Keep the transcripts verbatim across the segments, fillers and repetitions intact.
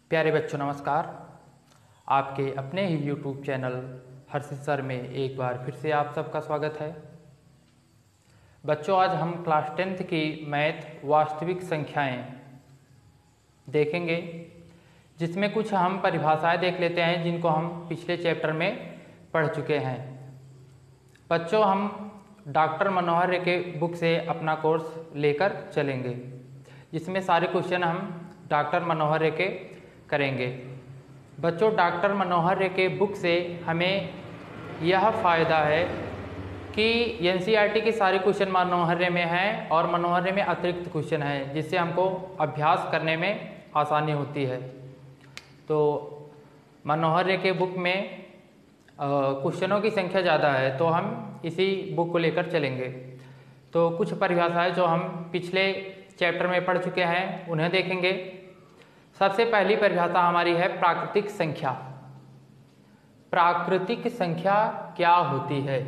प्यारे बच्चों नमस्कार। आपके अपने ही यूट्यूब चैनल हर्षित सर में एक बार फिर से आप सबका स्वागत है। बच्चों आज हम क्लास टेंथ की मैथ वास्तविक संख्याएं देखेंगे, जिसमें कुछ हम परिभाषाएं देख लेते हैं जिनको हम पिछले चैप्टर में पढ़ चुके हैं। बच्चों हम डॉक्टर मनोहर के बुक से अपना कोर्स लेकर चलेंगे, जिसमें सारे क्वेश्चन हम डॉक्टर मनोहर के करेंगे। बच्चों डॉक्टर मनोहर के बुक से हमें यह फ़ायदा है कि एनसीईआरटी के सारे क्वेश्चन मनोहर में हैं और मनोहर में अतिरिक्त क्वेश्चन हैं, जिससे हमको अभ्यास करने में आसानी होती है। तो मनोहर के बुक में क्वेश्चनों की संख्या ज़्यादा है, तो हम इसी बुक को लेकर चलेंगे। तो कुछ परिभाषाएं जो हम पिछले चैप्टर में पढ़ चुके हैं उन्हें देखेंगे। सबसे पहली परिभाषा हमारी है प्राकृतिक संख्या। प्राकृतिक संख्या क्या होती है?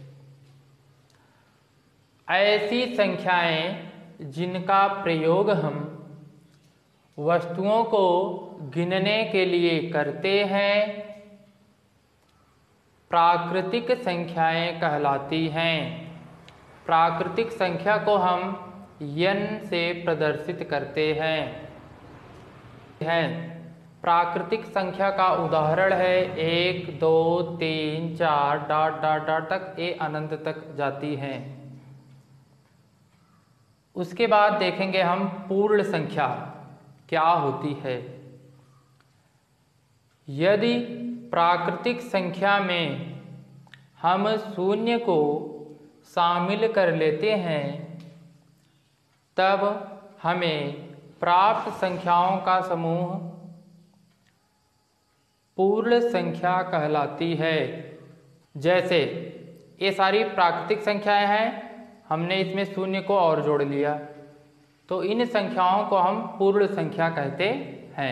ऐसी संख्याएं जिनका प्रयोग हम वस्तुओं को गिनने के लिए करते हैं, प्राकृतिक संख्याएं कहलाती हैं। प्राकृतिक संख्या को हम n से प्रदर्शित करते हैं हैं प्राकृतिक संख्या का उदाहरण है एक, दो, तीन, चार डॉट डॉट डॉट तक ए अनंत तक जाती हैं। उसके बाद देखेंगे हम पूर्ण संख्या क्या होती है। यदि प्राकृतिक संख्या में हम शून्य को शामिल कर लेते हैं, तब हमें प्राप्त संख्याओं का समूह पूर्ण संख्या कहलाती है। जैसे ये सारी प्राकृतिक संख्याएं हैं, हमने इसमें शून्य को और जोड़ लिया, तो इन संख्याओं को हम पूर्ण संख्या कहते हैं।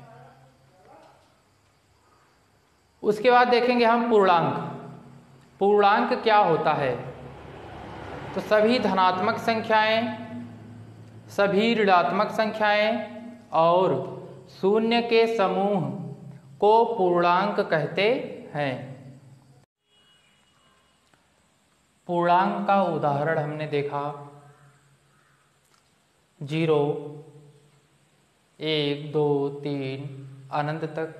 उसके बाद देखेंगे हम पूर्णांक। पूर्णांक क्या होता है? तो सभी धनात्मक संख्याएं, सभी ऋणात्मक संख्याएं और शून्य के समूह को पूर्णांक कहते हैं। पूर्णांक का उदाहरण हमने देखा जीरो, एक, दो, तीन अनंत तक,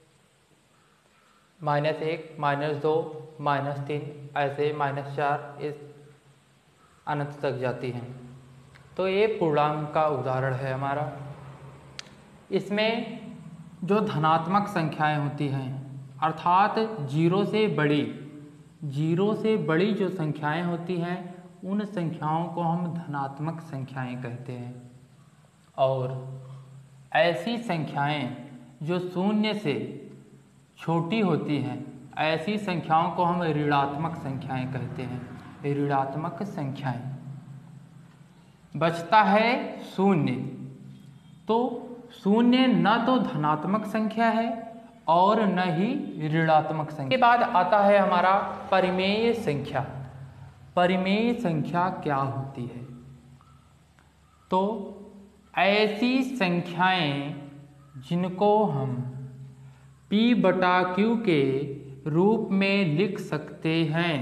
माइनस एक, माइनस दो, माइनस तीन, ऐसे माइनस चार इस अनंत तक जाती हैं। तो ये पूर्णांक का उदाहरण है हमारा। इसमें जो धनात्मक संख्याएं होती हैं, अर्थात जीरो से बड़ी जीरो से बड़ी जो संख्याएं होती हैं, उन संख्याओं को हम धनात्मक संख्याएं कहते हैं। और ऐसी संख्याएं जो शून्य से छोटी होती हैं, ऐसी संख्याओं को हम ऋणात्मक संख्याएं कहते हैं। ऋणात्मक संख्याएं। बचता है शून्य। तो शून्य न तो धनात्मक संख्या है और न ही ऋणात्मक संख्या। के बाद आता है हमारा परिमेय संख्या। परिमेय संख्या क्या होती है? तो ऐसी संख्याएं जिनको हम P बटा Q के रूप में लिख सकते हैं,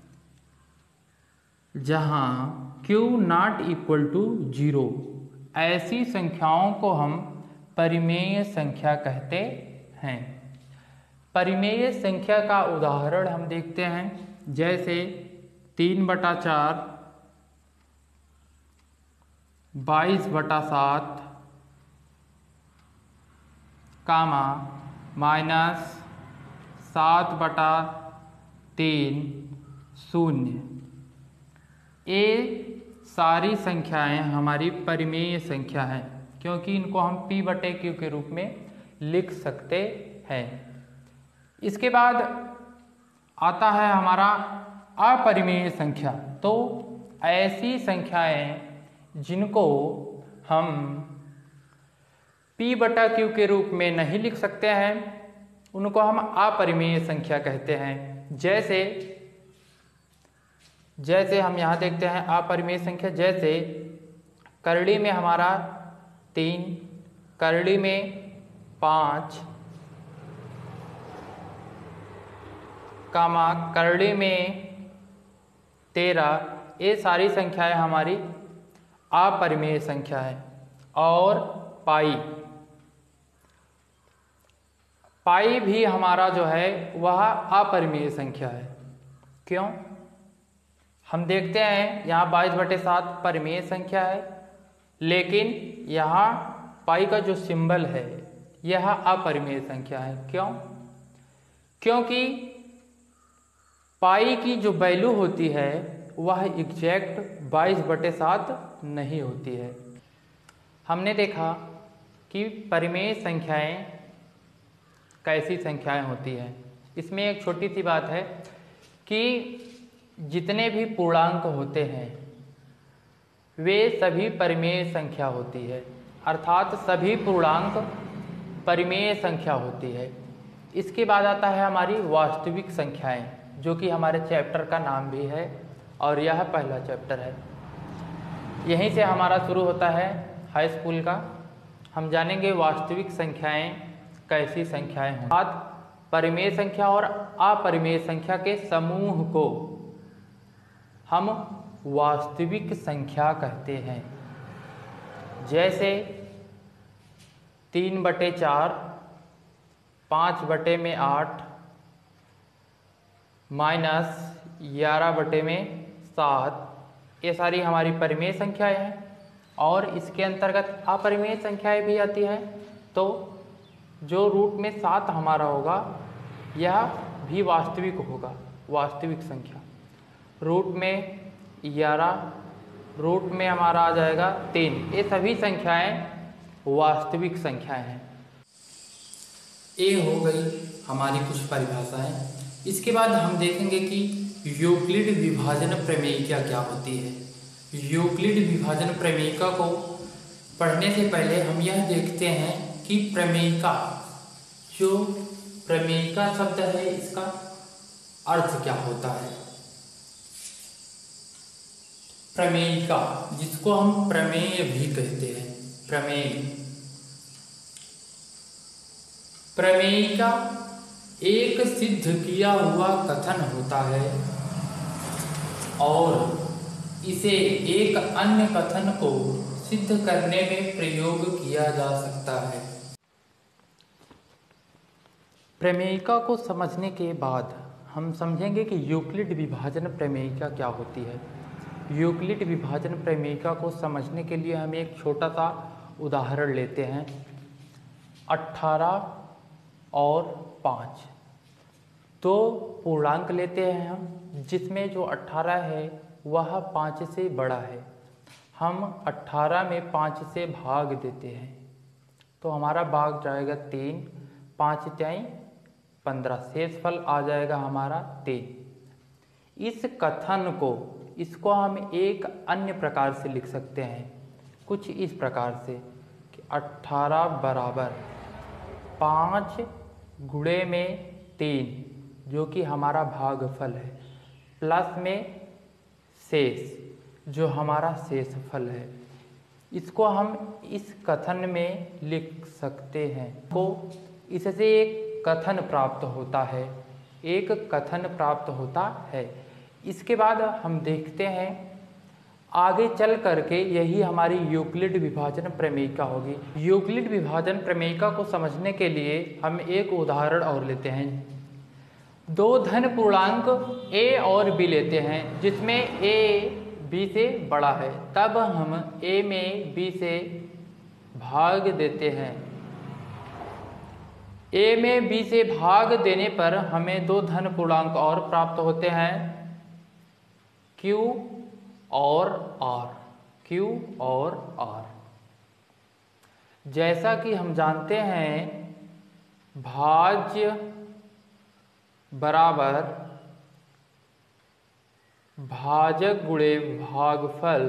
जहां Q not equal to zero, ऐसी संख्याओं को हम परिमेय संख्या कहते हैं। परिमेय संख्या का उदाहरण हम देखते हैं, जैसे तीन बटा चार, बाईस बटा सात, कामा माइनस सात बटा तीन, शून्य। ये सारी संख्याएं हमारी परिमेय संख्या हैं, क्योंकि इनको हम P बटे Q के रूप में लिख सकते हैं। इसके बाद आता है हमारा अपरिमेय संख्या। तो ऐसी संख्याएं जिनको हम P बटा Q के रूप में नहीं लिख सकते हैं, उनको हम अपरिमेय संख्या कहते हैं। जैसे जैसे हम यहाँ देखते हैं अपरिमेय संख्या, जैसे करड़ी में हमारा तीन, करड़ी में पाँच, कामा करड़ी में तेरह, ये सारी संख्याएं हमारी अपरिमेय संख्या है। और पाई पाई भी हमारा जो है वह अपरिमेय संख्या है। क्यों? हम देखते हैं यहाँ बाईस बटे सात परिमेय संख्या है, लेकिन यहाँ पाई का जो सिंबल है यह अपरिमेय संख्या है। क्यों? क्योंकि पाई की जो वैल्यू होती है वह एग्जैक्ट बाईस बटे सात नहीं होती है। हमने देखा कि परिमेय संख्याएं कैसी संख्याएं होती हैं। इसमें एक छोटी सी बात है कि जितने भी पूर्णांक होते हैं वे सभी परिमेय संख्या होती है, अर्थात सभी पूर्णांक परिमेय संख्या होती है। इसके बाद आता है हमारी वास्तविक संख्याएं, जो कि हमारे चैप्टर का नाम भी है और यह पहला चैप्टर है। यहीं से हमारा शुरू होता है हाई स्कूल का। हम जानेंगे वास्तविक संख्याएं कैसी संख्याएं हैं। अर्थात परिमेय संख्या और अपरिमेय संख्या के समूह को हम वास्तविक संख्या कहते हैं। जैसे तीन बटे चार, पाँच बटे में आठ, माइनस ग्यारह बटे में सात, ये सारी हमारी परिमेय संख्याएं हैं। और इसके अंतर्गत अपरिमेय संख्याएं भी आती हैं। तो जो रूट में सात हमारा होगा यह भी वास्तविक होगा, वास्तविक संख्या। रूट में ग्यारह, रूट में हमारा आ जाएगा तीन, ये सभी संख्याएं वास्तविक संख्याएं हैं। ये हो गई हमारी कुछ परिभाषाएं। इसके बाद हम देखेंगे कि यूक्लिड विभाजन प्रमेयिका क्या होती है। यूक्लिड विभाजन प्रमेयिका को पढ़ने से पहले हम यह देखते हैं कि प्रमेयिका, जो प्रमेयिका शब्द है इसका अर्थ क्या होता है। प्रमेयिका, जिसको हम प्रमेय भी कहते हैं, प्रमेय प्रमेयिका एक सिद्ध किया हुआ कथन होता है और इसे एक अन्य कथन को सिद्ध करने में प्रयोग किया जा सकता है। प्रमेयिका को समझने के बाद हम समझेंगे कि यूक्लिड विभाजन प्रमेयिका क्या होती है। यूक्लिड विभाजन प्रमेयिका को समझने के लिए हम एक छोटा सा उदाहरण लेते हैं। अट्ठारह और पाँच, दो पूर्णांक लेते हैं हम, जिसमें जो अट्ठारह है वह पाँच से बड़ा है। हम अट्ठारह में पाँच से भाग देते हैं तो हमारा भाग जाएगा तीन, पाँच त्याई पंद्रह, शेष फल आ जाएगा हमारा तीन। इस कथन को, इसको हम एक अन्य प्रकार से लिख सकते हैं, कुछ इस प्रकार से कि अट्ठारह बराबर पाँच गुणे में तीन, जो कि हमारा भागफल है, प्लस में शेष, जो हमारा शेषफल है। इसको हम इस कथन में लिख सकते हैं। को इससे एक कथन प्राप्त होता है, एक कथन प्राप्त होता है। इसके बाद हम देखते हैं आगे चल करके यही हमारी यूक्लिड विभाजन प्रमेयिका होगी। यूक्लिड विभाजन प्रमेयिका को समझने के लिए हम एक उदाहरण और लेते हैं। दो धन पूर्णांक a और b लेते हैं, जिसमें a b से बड़ा है, तब हम a में b से भाग देते हैं। a में b से भाग देने पर हमें दो धन पूर्णांक और प्राप्त होते हैं, q और r, q और r। जैसा कि हम जानते हैं भाज्य बराबर भाजक गुणे भागफल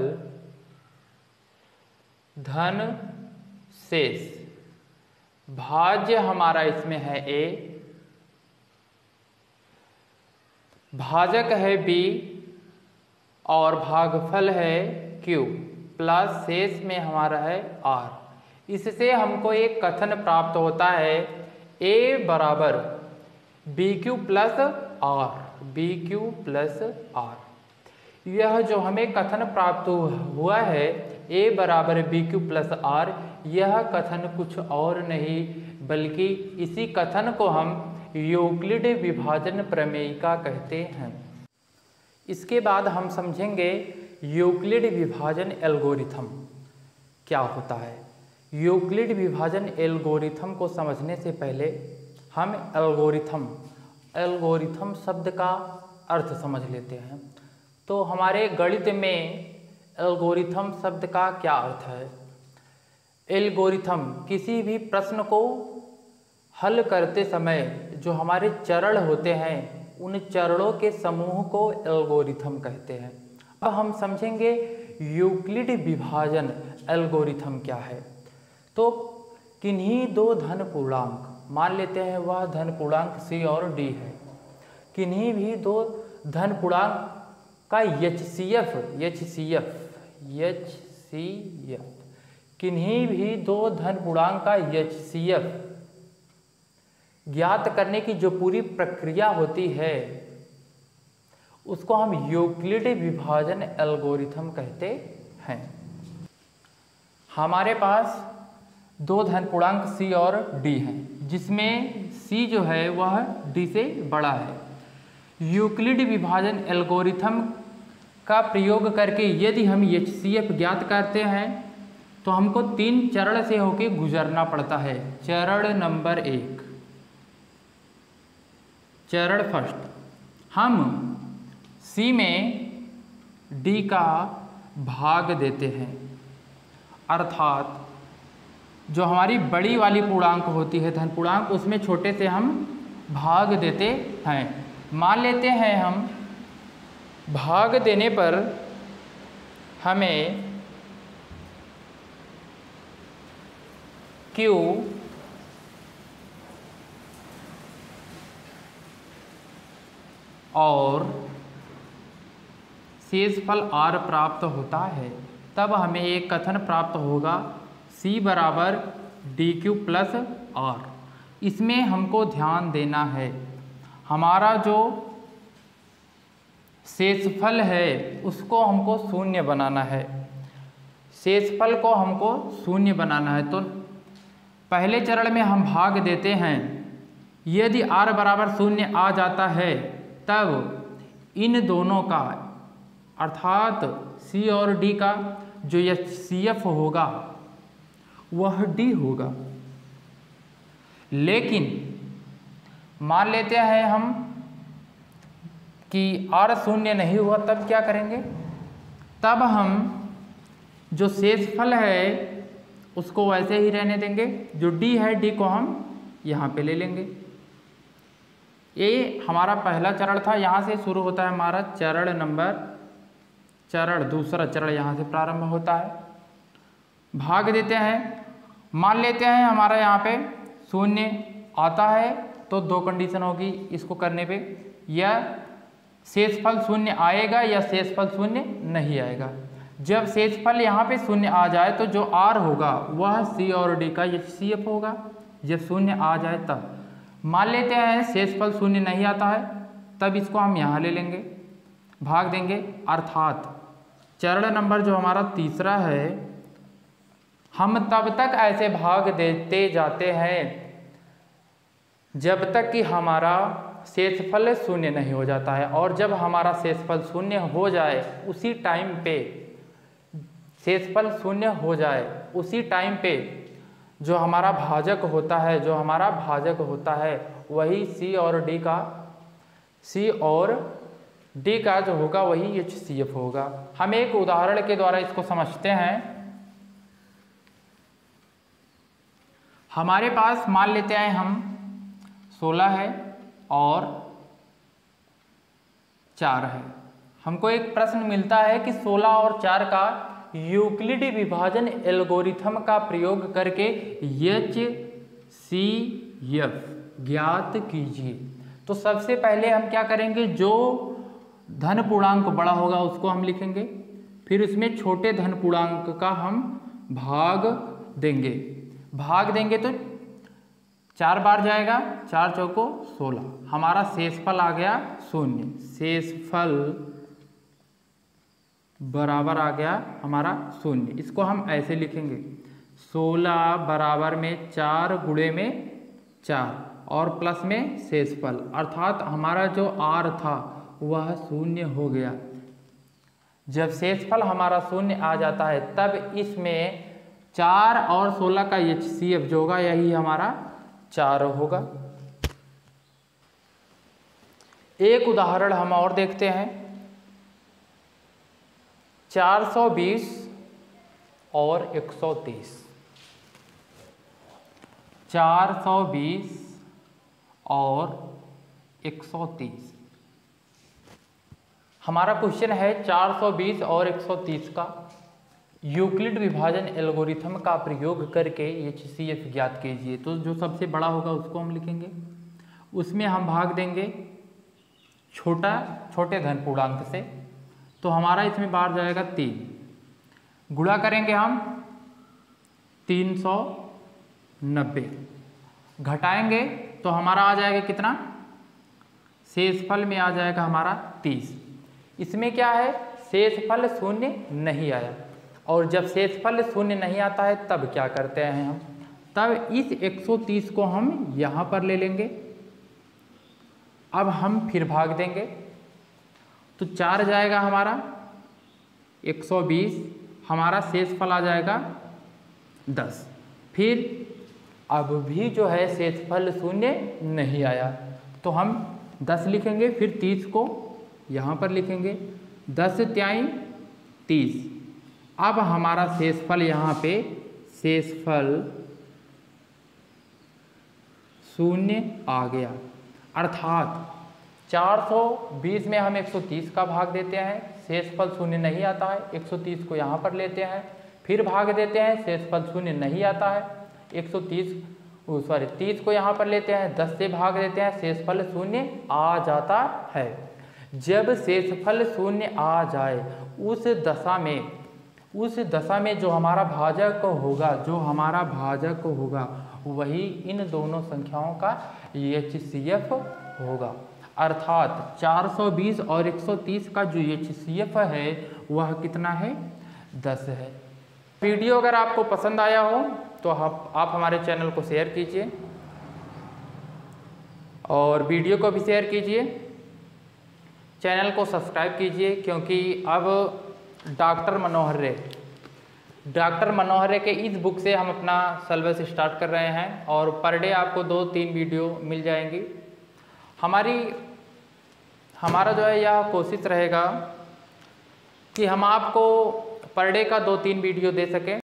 धन शेष। भाज्य हमारा इसमें है a, भाजक है b और भागफल है q, प्लस शेष में हमारा है r। इससे हमको एक कथन प्राप्त होता है ए बराबर B Q plus R, B Q plus R. यह जो हमें कथन प्राप्त हुआ है ए बराबर बी क्यू प्लस आर, यह कथन कुछ और नहीं बल्कि इसी कथन को हम यूक्लिड विभाजन प्रमेयिका कहते हैं। इसके बाद हम समझेंगे यूक्लिड विभाजन एल्गोरिथम क्या होता है। यूक्लिड विभाजन एल्गोरिथम को समझने से पहले हम एल्गोरिथम एल्गोरिथम शब्द का अर्थ समझ लेते हैं। तो हमारे गणित में एल्गोरिथम शब्द का क्या अर्थ है। एल्गोरिथम किसी भी प्रश्न को हल करते समय जो हमारे चरण होते हैं उन चरणों के समूह को एल्गोरिथम कहते हैं। अब हम समझेंगे यूक्लिड विभाजन एल्गोरिथम क्या है। तो किन्हीं दो धन पूर्णांक मान लेते हैं, वह धन पूर्णांक सी और डी है। किन्हीं भी दो धन पूर्णांक का H C F H C F H C F किन्हीं भी दो धन पूर्णांक का एच सी एफ ज्ञात करने की जो पूरी प्रक्रिया होती है उसको हम यूक्लिड विभाजन एल्गोरिथम कहते हैं। हमारे पास दो धन पूर्णांक सी और डी हैं, जिसमें सी जो है वह डी से बड़ा है। यूक्लिड विभाजन एल्गोरिथम का प्रयोग करके यदि हम एच सी एफ ज्ञात करते हैं तो हमको तीन चरण से होके गुजरना पड़ता है। चरण नंबर एक, चरण फर्स्ट, हम सी में डी का भाग देते हैं, अर्थात जो हमारी बड़ी वाली पूर्णांक होती है धन पूर्णांक उसमें छोटे से हम भाग देते हैं। मान लेते हैं हम भाग देने पर हमें Q और शेषफल R प्राप्त होता है। तब हमें एक कथन प्राप्त होगा C बराबर डी क्यू प्लस आर। इसमें हमको ध्यान देना है हमारा जो शेषफल है उसको हमको शून्य बनाना है। शेषफल को हमको शून्य बनाना है। तो पहले चरण में हम भाग देते हैं, यदि r बराबर शून्य आ जाता है तब इन दोनों का अर्थात C और D का जो एच सी एफ होगा वह D होगा। लेकिन मान लेते हैं हम कि R शून्य नहीं हुआ, तब क्या करेंगे। तब हम जो शेषफल है उसको वैसे ही रहने देंगे, जो D है D को हम यहाँ पे ले लेंगे। ये हमारा पहला चरण था। यहाँ से शुरू होता है हमारा चरण नंबर चरण दूसरा चरण यहाँ से प्रारंभ होता है। भाग देते हैं, मान लेते हैं हमारा यहाँ पे शून्य आता है तो दो कंडीशन होगी इसको करने पे, या शेषफल शून्य आएगा या शेषफल शून्य नहीं आएगा। जब शेषफल यहाँ पे शून्य आ जाए तो जो R होगा वह C और D का एच सी एफ होगा। जब शून्य आ जाए तब मान लेते हैं शेषफल शून्य नहीं आता है, तब इसको हम यहाँ ले लेंगे, भाग देंगे। अर्थात चरण नंबर जो हमारा तीसरा है, हम तब तक ऐसे भाग देते जाते हैं जब तक कि हमारा शेषफल शून्य नहीं हो जाता है। और जब हमारा शेषफल शून्य हो जाए उसी टाइम पे शेषफल शून्य हो जाए उसी टाइम पे जो हमारा भाजक होता है जो हमारा भाजक होता है वही C और D का C और D का जो होगा वही एच सी एफ होगा। हम एक उदाहरण के द्वारा इसको समझते हैं। हमारे पास मान लेते हैं हम सोलह है और चार है। हमको एक प्रश्न मिलता है कि सोलह और चार का यूक्लिड विभाजन एल्गोरिथम का प्रयोग करके एच सी एफ ज्ञात कीजिए। तो सबसे पहले हम क्या करेंगे, जो धन पूर्णांक बड़ा होगा उसको हम लिखेंगे, फिर उसमें छोटे धन पूर्णांक का हम भाग देंगे। भाग देंगे तो चार बार जाएगा, चार चौको सोलह, हमारा शेषफल आ गया शून्य। शेषफल बराबर आ गया हमारा शून्य। इसको हम ऐसे लिखेंगे, सोलह बराबर में चार गुणे में चार और प्लस में शेषफल, अर्थात हमारा जो आर था वह शून्य हो गया। जब शेषफल हमारा शून्य आ जाता है तब इसमें चार और सोलह का एच सी एफ जो होगा यही हमारा चार होगा। एक उदाहरण हम और देखते हैं, चार सौ बीस और एक सौ तीस। चार सौ बीस और एक सौ तीस हमारा क्वेश्चन है। चार सौ बीस और एक सौ तीस का यूक्लिड विभाजन एल्गोरिथम का प्रयोग करके एच सी एफ ज्ञात कीजिए। तो जो सबसे बड़ा होगा उसको हम लिखेंगे, उसमें हम भाग देंगे छोटा छोटे धन पूर्णांक से, तो हमारा इसमें बाहर जाएगा तीन, गुणा करेंगे हम तीन सौ नब्बे, घटाएंगे तो हमारा आ जाएगा कितना, शेषफल में आ जाएगा हमारा तीस। इसमें क्या है, शेषफल शून्य नहीं आया, और जब शेषफल शून्य नहीं आता है तब क्या करते हैं हम, तब इस एक सौ तीस को हम यहाँ पर ले लेंगे। अब हम फिर भाग देंगे तो चार जाएगा हमारा एक सौ बीस, हमारा शेषफल आ जाएगा दस। फिर अब भी जो है शेषफल शून्य नहीं आया तो हम दस लिखेंगे, फिर तीस को यहाँ पर लिखेंगे, दस त्याई तीस। अब हमारा शेषफल यहाँ पे शेषफल शून्य आ गया, अर्थात चार सौ बीस में हम एक सौ तीस का भाग देते हैं, शेषफल शून्य नहीं आता है, एक सौ तीस को यहाँ पर लेते हैं, फिर भाग देते हैं, शेषफल शून्य नहीं आता है, एक सौ तीस सॉरी तीस को यहाँ पर लेते हैं, दस से भाग देते हैं, शेषफल शून्य आ जाता है। जब शेषफल शून्य आ जाए उस दशा में उस दशा में जो हमारा भाजक होगा जो हमारा भाजक होगा वही इन दोनों संख्याओं का एच सी एफ होगा, अर्थात चार सौ बीस और एक सौ तीस का जो एच सी एफ है वह कितना है, दस है। वीडियो अगर आपको पसंद आया हो तो आप, आप हमारे चैनल को शेयर कीजिए और वीडियो को भी शेयर कीजिए, चैनल को सब्सक्राइब कीजिए, क्योंकि अब डॉक्टर मनोहर रे डॉक्टर मनोहर रे के इस बुक से हम अपना सिलेबस स्टार्ट कर रहे हैं और पर डे आपको दो तीन वीडियो मिल जाएंगी। हमारी हमारा जो है यह कोशिश रहेगा कि हम आपको पर डे का दो तीन वीडियो दे सकें।